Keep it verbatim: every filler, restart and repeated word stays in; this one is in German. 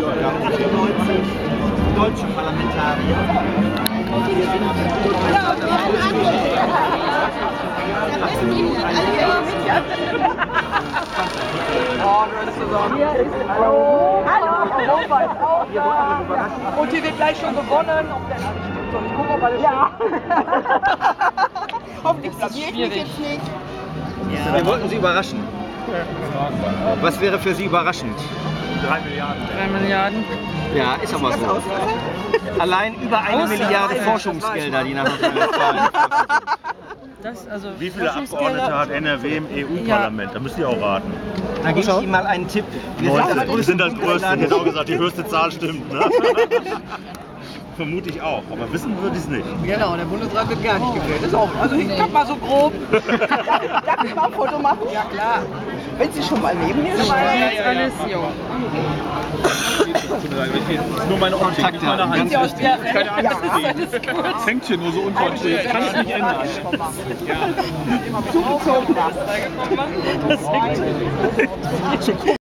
Deutsche Parlamentarier. Hallo! Hallo! Europa ist auch da! Und hier wird gleich schon gewonnen. Ob der soll ich gucken, ob alles ja. Hoffentlich blamiert mich jetzt nicht. Ja. Wir wollten Sie überraschen. Was wäre für Sie überraschend? Drei Milliarden. Drei Milliarden. Ja, ist aber so. Allein über eine Milliarde Forschungsgelder, die nach Nordrhein-Westfalen. Das, also Wie viele Abgeordnete hat N R W im E U-Parlament? Da müsst ihr auch raten. Da gebe ich Ihnen mal einen Tipp. Wir sind das Wir sind das größte größte, genau gesagt, die höchste Zahl stimmt. Ne? Vermute ich auch, aber wissen würde ich es nicht. Genau, der Bundesrat wird gar nicht gewählt. Ist auch, also ich kann mal so grob. Darf ich mal ein Foto machen? Ja klar. Wenn Sie schon mal neben mir sind. ja, ja, alles jung. Nur meine Optik, Kontakte, nicht meine Hand. ganz wichtig. Keine Angst. Es hängt hier nur so unkontrolliert. Kann ich nicht ändern. Zugezogen. Das hängt.